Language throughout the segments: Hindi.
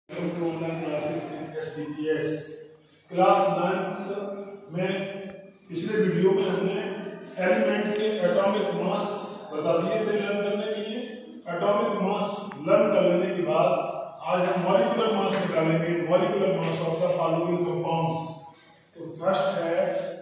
Online classes in SDPS class 9 में पिछले वीडियो में हमने एलिमेंट के एटॉमिक मास बता दिए थे लर्न करने के लिए। एटॉमिक मास लर्न कर लेने के बाद आज हम मॉलिक्यूलर मास निकालेंगे। Molecular mass of the following compounds. तो फर्स्ट है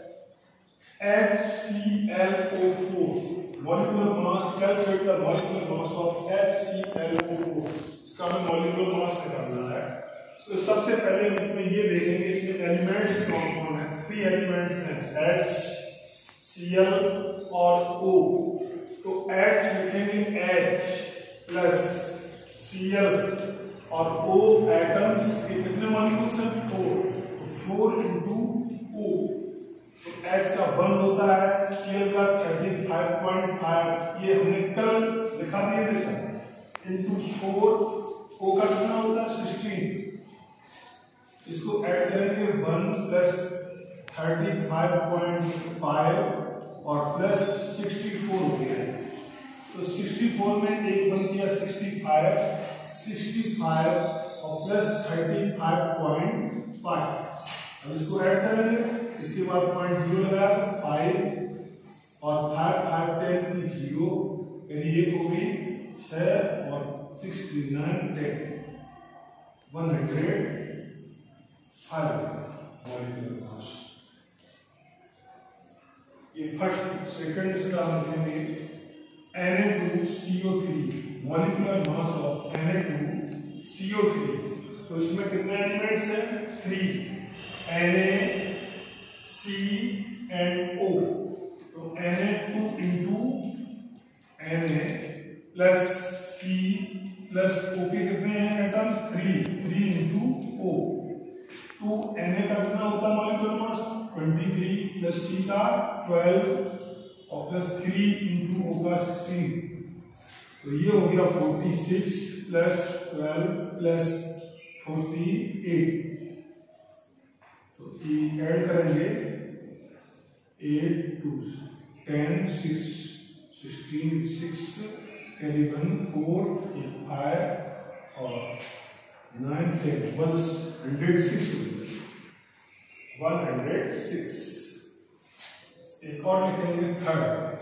HClO4। Molecular mass calculate the molecular mass of HClO4। इसका हमें मॉलिक्यूलर मास निकालना है। तो सबसे पहले हम इसमें ये देखेंगे इसमें एलिमेंट्स कौन कौन है। 3 एलिमेंट्स हैं H, Cl और O। तो H लिखेंगे H प्लस Cl और O एटम्स के कितने मॉलिक्यूल्स हैं 4। तो 4 into O। तो H का 1 होता है, Cl का 35.5 ये हमने कल लिखा दिए थे सर इंटू 4। O का कितना होता है 16। इसको ऐड करेंगे 1 प्लस 35.5 और प्लस 64 हो गया। तो 64 में एक बन गया 65 और प्लस 35.5। अब इसको ऐड करेंगे, इसके बाद 0.0 लगा 5 और 5 10 की 0 यानी एक हो गई 6 और 69 10 105 मॉलिक्यूलर मास। ये फर्स्ट सेकंड इसका हम लिखेंगे Na2CO3 molecular mass of Na2CO3। तो इसमें कितने एलिमेंट्स हैं 3 Na C and O। तो Na2 into Na plus C plus O के कितने हैं एटम्स 3 into O। 2 Na का कितना होता है मॉलिक्यूलर मास 23 प्लस C का 12 और प्लस 3 into O का 16। तो ये हो गया 46 प्लस 12 प्लस 48। तो ये ऐड करेंगे 8 2 10 6 16 6 11 4 5 और 9 10 106। एक और लिखेंगे third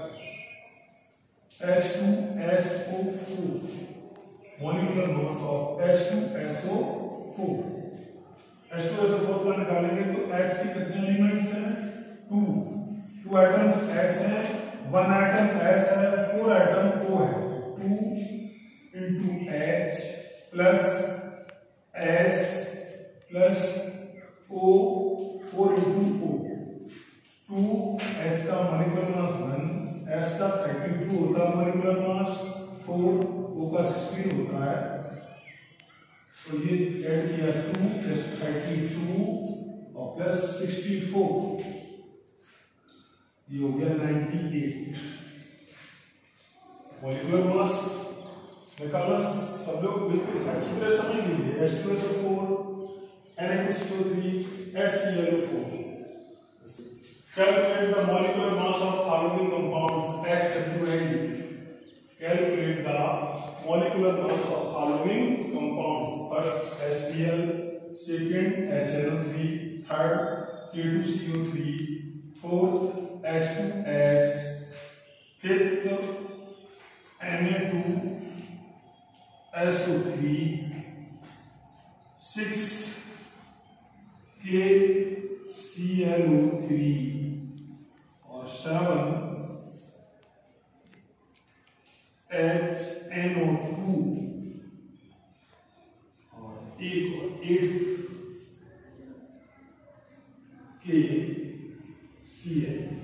H2SO4 molecular mass of H2SO4। H2SO4 का निकालेंगे तो H की कितने एलिमेंट्स हैं 2 एटम्स H हैं, 1 एटम S है, 4 एटम O है। 2 into H plus S plus O 4 into O। 2 H का मॉलिक्यूलर मास 1, S का 32 होता है मॉलिक्यूलर मास, 4 O का 16 होता है। तो ये ऐड किया 2 प्लस 32 और प्लस 64 ये हो गया 98 मॉलिक्यूलर मास निकालना। सब लोग बिल्कुल अच्छी तरह समझ लीजिए। H2SO4 Na2CO3 HClO4। Calculate the molecular mass of following compounds HWAG। Calculate the molecular mass of following compounds। First HCl, second HNO3, third K2CO3, fourth H2S, fifth Na2SO3, sixth KClO3 और 7 HNO2 और 8 KCl।